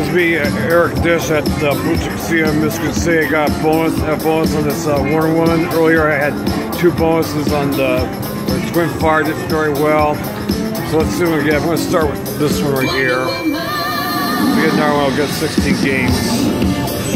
was me, Eric Dish at Boutique Casino in Michigan City. I got a bonus on this Wonder Woman. Earlier I had 2 bonuses on the Twin Fire, did very well. So let's see what we get. I'm going to start with this one right here. If we get another one, I'll get 16 games.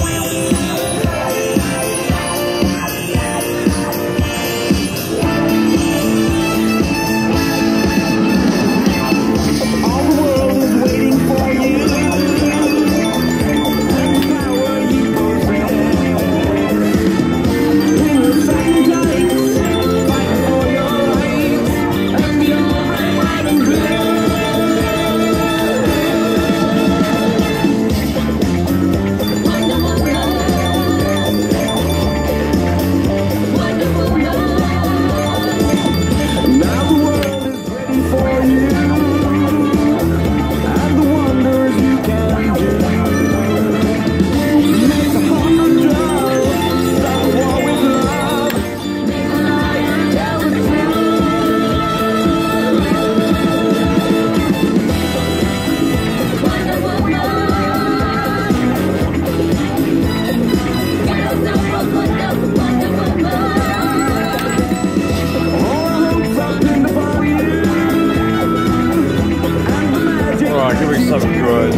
Give me something good.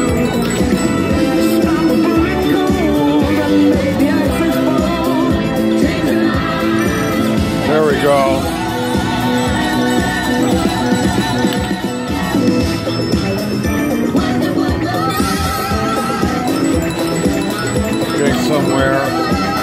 There we go. Getting somewhere.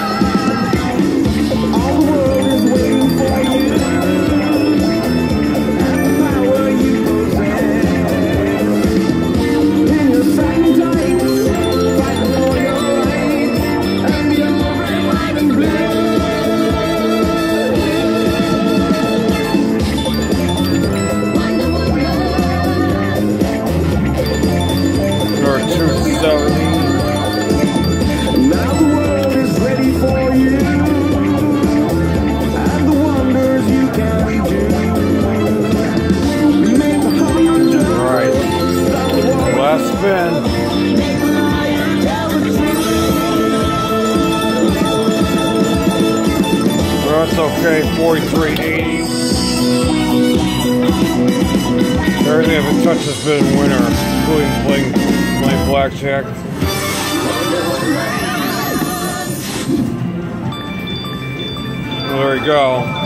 Spin. Well, that's okay. 43.80. Everything I've touched has been winner, including playing blackjack. Well, there we go.